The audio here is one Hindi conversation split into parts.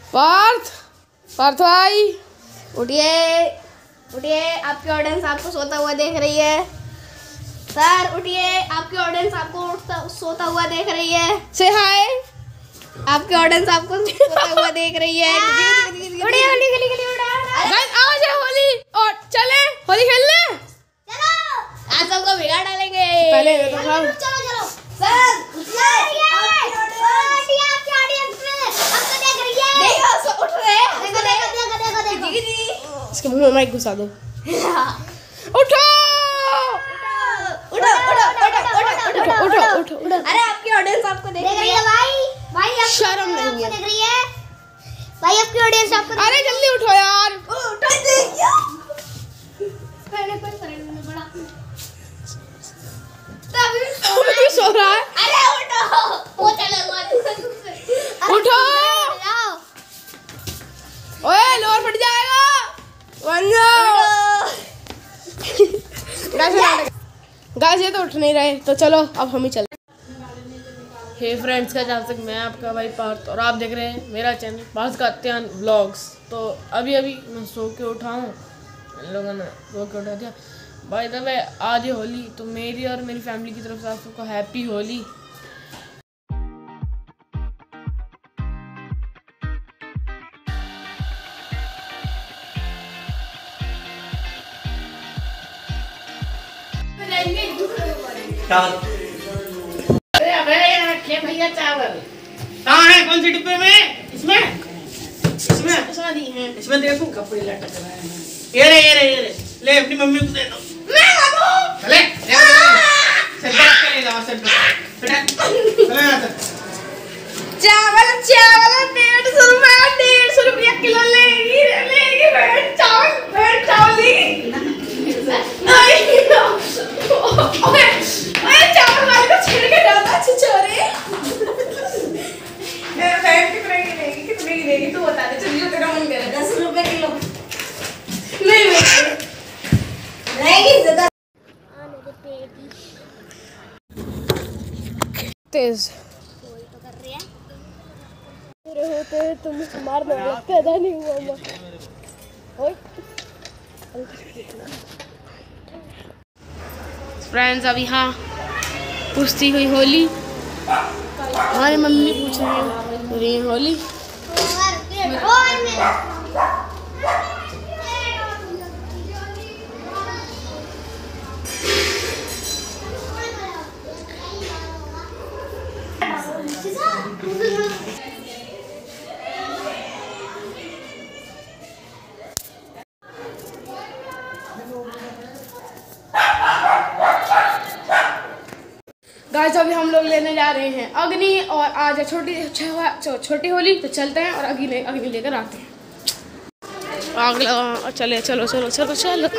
पार्थ पार्थ भाई उठिए उठिए, आपकी ऑडियंस आपको सोता हुआ देख रही है। सर उठिए, आपकी ऑडियंस आपको सोता हुआ देख रही है। से हाय, आपकी ऑडियंस आपको सोता हुआ देख रही है। उठिए होली खेली खेली उड़ा। गाइस आज है होली और चले होली खेलने। चलो आज सबको भिगा डालेंगे। पहले तो हम चलो चलो सर उठिए, आपकी ऑडियंस आपको देख रही है। देखो सब उठ रहे हैं। देखो देखो देखो देखो देखो इसके मुंह में माइक घुसा दो। उठो उठो उठो उठो उठो उठो उठो। अरे आपकी ऑडियंस आपको देख रही है भाई। भाई शर्म नहीं है। देख रही है भाई, आपकी ऑडियंस आपको। अरे जल्दी उठो यार। उठो देखियो, पहले कोई फर्क नहीं पड़ा तभी सो रहा है। अरे उठो, वो चले उठो ओए, लोर फट जाएगा। बन जाओ गाइस, ये तो उठ नहीं रहे, तो चलो अब हम ही चलते। हे फ्रेंड्स, का जहाँ तक मैं आपका भाई पार्थ और आप देख रहे हैं मेरा चैनल पार्थ कात्यायन व्लॉग्स। तो अभी मैं सो के उठा हूँ, इन लोगों ने सो के उठा दिया। भाई द वे आज है होली, तो मेरी और मेरी फैमिली की तरफ से आप सबको हैप्पी होली। भैया चावल कहाँ है? कौन सी डिब्बे में? इसमें इसमें देखो कपड़े लटक रहे हैं। ये रे ले अपनी मम्मी को दे दो। चले सेट कर ले जाओ, सेट कर बेटा, चले यहाँ से। चावल 150 रुपया किलो लेगी भेड़ चावल लेगी। ओए चावल वाले को छेड़ के डालता छिछोरे। कितने की देगी तू बता दे, चल जो तेरा मन करे। 10 रुपए किलो नहीं रहेगी ज्यादा। तेज कोई तो कर रही है। पूरे होते तुम मारने पैदा नहीं हुआ मैं। फ्रेंड्स, अब यहाँ पूछती हुई होली, हमारी मम्मी पूछ रही है होली। गाइस, अभी हम लोग लेने जा रहे हैं अग्नि, और आज है छोटी होली, तो चलते हैं और अग्नि लेकर आते हैं। आग लगा, चले चलो चलो चलो चलो।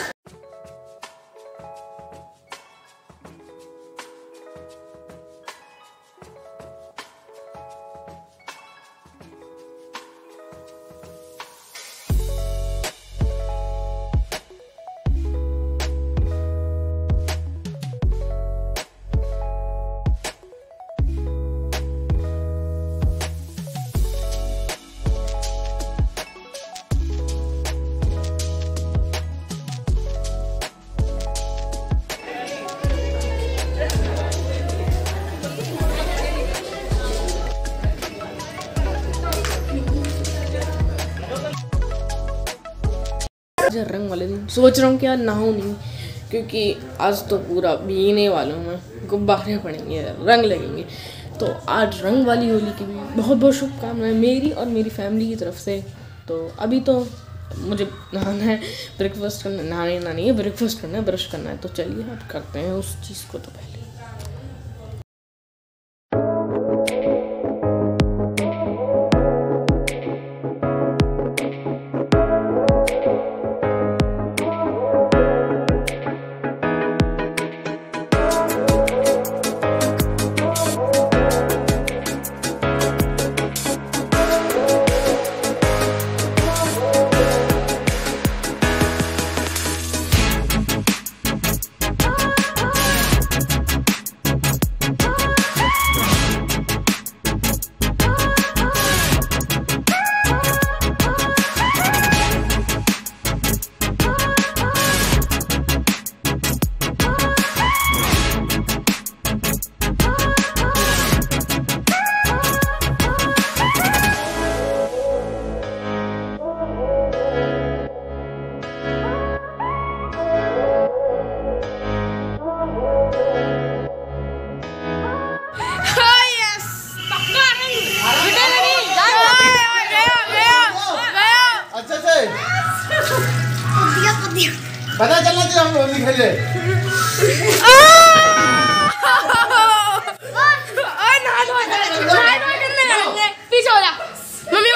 रंग वाले दिन सोच रहा हूँ कि यार नहाऊं नहीं, क्योंकि आज तो पूरा भीगने वाला हूँ मैं। गुब्बारे पड़ेंगे, रंग लगेंगे, तो आज रंग वाली होली की भी बहुत बहुत शुभकामनाएं मेरी और मेरी फैमिली की तरफ से। तो अभी तो मुझे नहाना है, ब्रेकफास्ट करना, नहाना नहीं है, ब्रेकफास्ट करना है, ब्रश करना है। तो चलिए अब करते हैं उस चीज़ को। तो पहले मुझे। पीछे हो जा मम्मी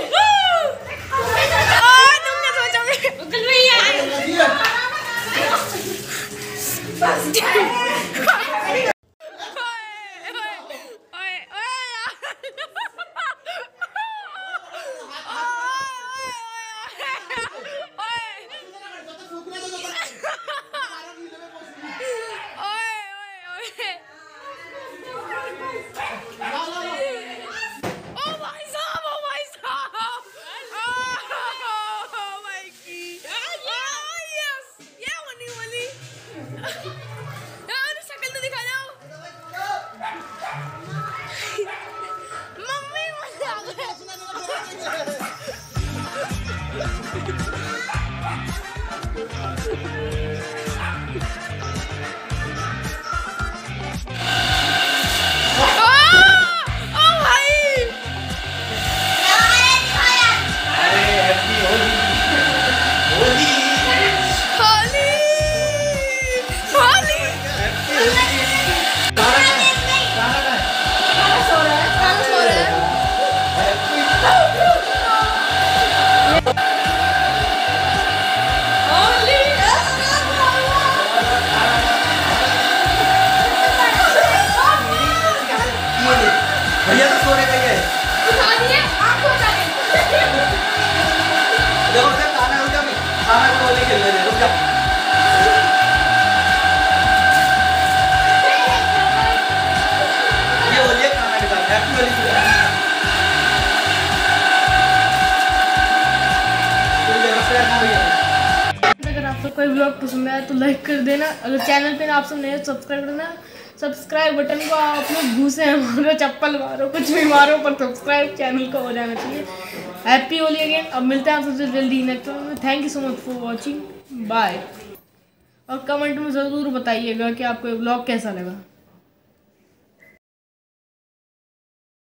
भैया तो सोने पे गए। देखो सर खाना रुक जा, खाना को होली खेल रहे, रुक जा। ये होली खाना के साथ हैप्पी होली। अगर आप सबको व्लॉग पसंद आया तो लाइक कर देना। अगर चैनल पे आप सब नए हो सब्सक्राइब करना। सब्सक्राइब बटन को आप लोग घूसे मारो, चप्पल मारो, कुछ भी मारो, पर सब्सक्राइब चैनल को हो जाना चाहिए। Happy Holi again. अब मिलते हैं आप सबसे जल्दी नेक्स्ट वीडियो में। Thank you so much for watching, bye. और कमेंट में ज़रूर बताइएगा कि आपको ये व्लॉग कैसा लगा।